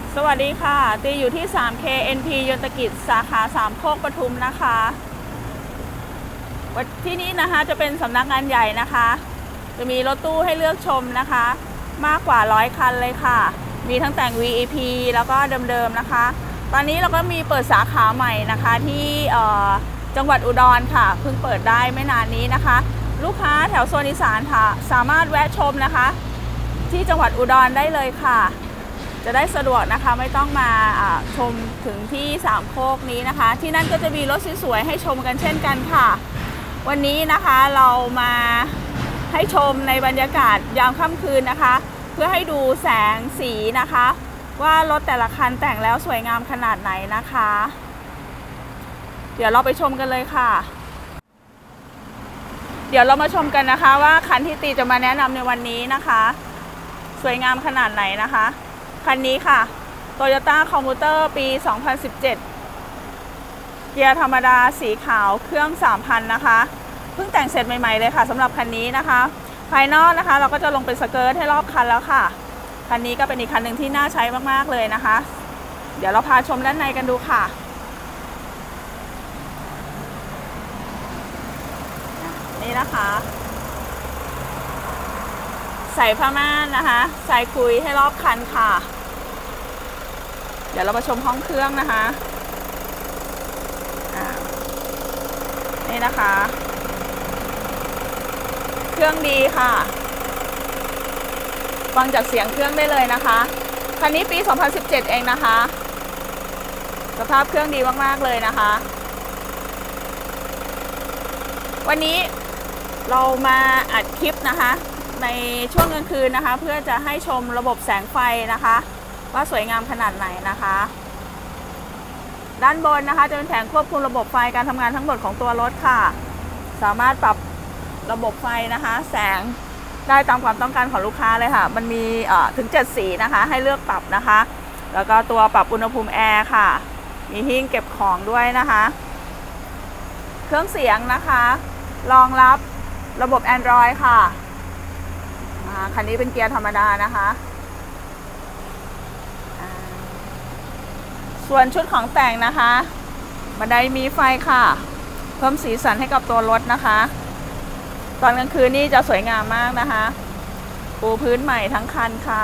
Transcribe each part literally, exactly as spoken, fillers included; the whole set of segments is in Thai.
สวัสดีค่ะตีอยู่ที่ ทรี เค เอ็น พี ยนตกิจสาขาสามโคกปทุมนะคะที่นี้นะคะจะเป็นสำนักงานใหญ่นะคะจะมีรถตู้ให้เลือกชมนะคะมากกว่าร้อยคันเลยค่ะมีทั้งแต่ง วี ไอ พี แล้วก็เดิมๆนะคะตอนนี้เราก็มีเปิดสาขาใหม่นะคะที่จังหวัดอุดรค่ะเพิ่งเปิดได้ไม่นานนี้นะคะลูกค้าแถวโซนอีสานค่ะสามารถแวะชมนะคะที่จังหวัดอุดรได้เลยค่ะจะได้สะดวกนะคะไม่ต้องมาชมถึงที่สามโคกนี้นะคะที่นั่นก็จะมีรถสวยๆให้ชมกันเช่นกันค่ะวันนี้นะคะเรามาให้ชมในบรรยากาศยามค่ำคืนนะคะเพื่อให้ดูแสงสีนะคะว่ารถแต่ละคันแต่งแล้วสวยงามขนาดไหนนะคะเดี๋ยวเราไปชมกันเลยค่ะเดี๋ยวเรามาชมกันนะคะว่าคันที่ตีจะมาแนะนำในวันนี้นะคะสวยงามขนาดไหนนะคะคันนี้ค่ะ Toyota Commuter ปี สองพันสิบเจ็ด เกียร์ธรรมดาสีขาวเครื่อง สามพัน นะคะเพิ่งแต่งเสร็จใหม่ๆเลยค่ะสำหรับคันนี้นะคะภายนอกนะคะเราก็จะลงเป็นสเกิร์ตให้รอบคันแล้วค่ะคันนี้ก็เป็นอีกคันหนึ่งที่น่าใช้มากๆเลยนะคะเดี๋ยวเราพาชมด้านในกันดูค่ะนี่นะคะใส่ผ้าม่านนะคะใส่คุยให้รอบคันค่ะเดี๋ยวเรามาชมห้องเครื่องนะคะนี่นะคะเครื่องดีค่ะฟังจากเสียงเครื่องได้เลยนะคะคันนี้ปี สองพันสิบเจ็ด เองนะคะสภาพเครื่องดีมากๆเลยนะคะวันนี้เรามาอัดคลิปนะคะในช่วงกลางคืนนะคะเพื่อจะให้ชมระบบแสงไฟนะคะว่าสวยงามขนาดไหนนะคะด้านบนนะคะจะเป็นแผงควบคุมระบบไฟการทำงานทั้งหมดของตัวรถค่ะสามารถปรับระบบไฟนะคะแสงได้ตามความต้องการของลูกค้าเลยค่ะมันมีถึงเจ็ดสีนะคะให้เลือกปรับนะคะแล้วก็ตัวปรับอุณหภูมิแอร์ค่ะมีหิ้งเก็บของด้วยนะคะเครื่องเสียงนะคะรองรับระบบ Android ค่ะคันนี้เป็นเกียร์ธรรมดานะคะส่วนชุดของแต่งนะคะบันไดมีไฟค่ะเพิ่มสีสันให้กับตัวรถนะคะตอนกลางคืนนี่จะสวยงามมากนะคะปูพื้นใหม่ทั้งคันค่ะ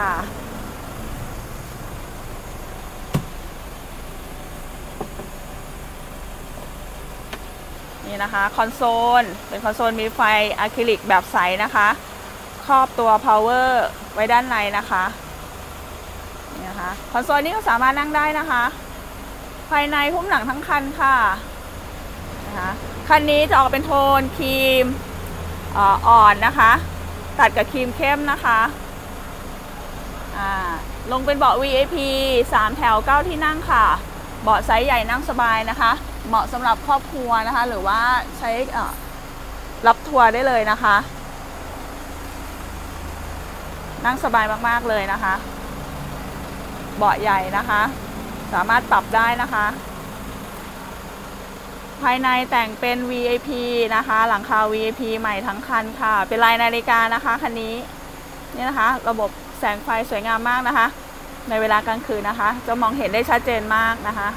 นี่นะคะคอนโซลเป็นคอนโซลมีไฟอะคริลิกแบบใสนะคะครอบตัว power ไว้ด้านในนะคะนี่นะคะคอนโซลนี้ก็สามารถนั่งได้นะคะภายในหุ้มหนังทั้งคันค่ะนะคะคันนี้จะออกเป็นโทนครีมอ่อนนะคะตัดกับครีมเข้มนะคะอ่าลงเป็นเบาะ วี ไอ พี สามแถวเก้าที่นั่งค่ะเบาะไซส์ใหญ่นั่งสบายนะคะเหมาะสำหรับครอบครัวนะคะหรือว่าใช้รับทัวร์ได้เลยนะคะนั่งสบายมากๆเลยนะคะเบาะใหญ่นะคะสามารถปรับได้นะคะภายในแต่งเป็น วี ไอ พี นะคะหลังคา วี ไอ พี ใหม่ทั้งคันค่ะเป็นลายนาฬิกานะคะคันนี้นี่นะคะระบบแสงไฟสวยงามมากนะคะในเวลากลางคืนนะคะจะมองเห็นได้ชัดเจนมากนะคะ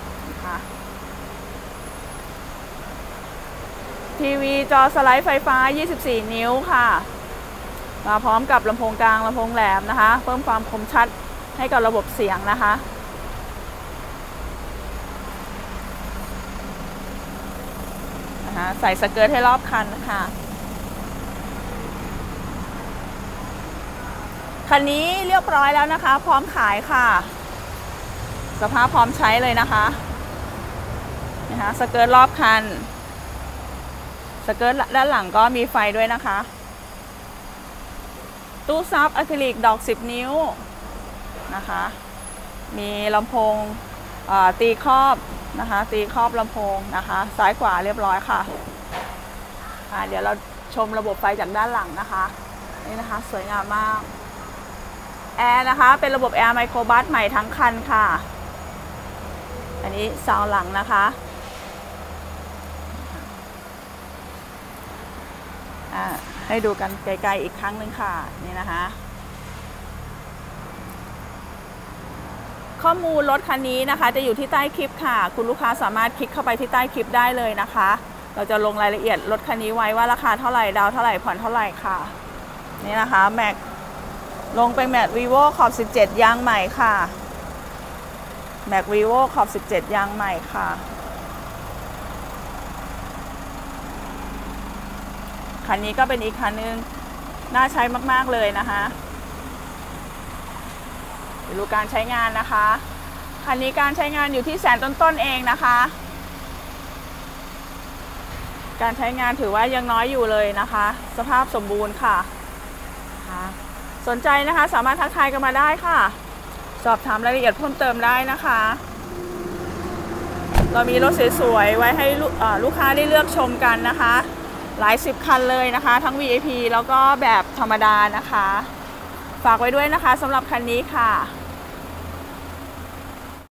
ทีวีจอสไลด์ไฟฟ้ายี่สิบสี่นิ้วค่ะมาพร้อมกับลำโพงกลางลำโพงแหลมนะคะเพิ่มความคมชัดให้กับระบบเสียงนะคะนะคะใส่สเกิร์ตให้รอบคันนะคะคันนี้เรียบร้อยแล้วนะคะพร้อมขายค่ะสภาพพร้อมใช้เลยนะคะนะคะสเกิร์ตรอบคันสเกิร์ตด้านหลังก็มีไฟด้วยนะคะตู้ซับอะคริลิกดอกสิบนิ้วนะคะมีลำโพงตีครอบนะคะตีครอบลำโพงนะคะซ้ายขวาเรียบร้อยค่ะเดี๋ยวเราชมระบบไฟจากด้านหลังนะคะนี่นะคะสวยงามมากแอร์นะคะเป็นระบบแอร์ไมโครบัสใหม่ทั้งคันค่ะอันนี้ซาวหลังนะคะให้ดูกันไกลๆอีกครั้งหนึ่งค่ะนี่นะคะข้อมูลรถคันนี้นะคะจะอยู่ที่ใต้คลิปค่ะคุณลูกค้าสามารถคลิกเข้าไปที่ใต้คลิปได้เลยนะคะเราจะลงรายละเอียดรถคันนี้ไว้ว่าราคาเท่าไหร่ดาวเท่าไหร่ผ่อนเท่าไหร่ค่ะนี่นะคะแม็กลงไปแม็ก Vivo ขอบสิบเจ็ดยางใหม่ค่ะแม็ก Vivo ขอบสิบเจ็ดยางใหม่ค่ะคันนี้ก็เป็นอีกคันนึงน่าใช้มากๆเลยนะคะดูการใช้งานนะคะคันนี้การใช้งานอยู่ที่แสนต้นๆเองนะคะการใช้งานถือว่ายังน้อยอยู่เลยนะคะสภาพสมบูรณ์ค่ะสนใจนะคะสามารถทักทายกันมาได้ค่ะสอบถามรายละเอียดเพิ่มเติมได้นะคะเรามีรถสวยๆไว้ให้ลูกค้าได้เลือกชมกันนะคะหลายสิบคันเลยนะคะทั้ง วี ไอ พี แล้วก็แบบธรรมดานะคะฝากไว้ด้วยนะคะสำหรับคันนี้ค่ะ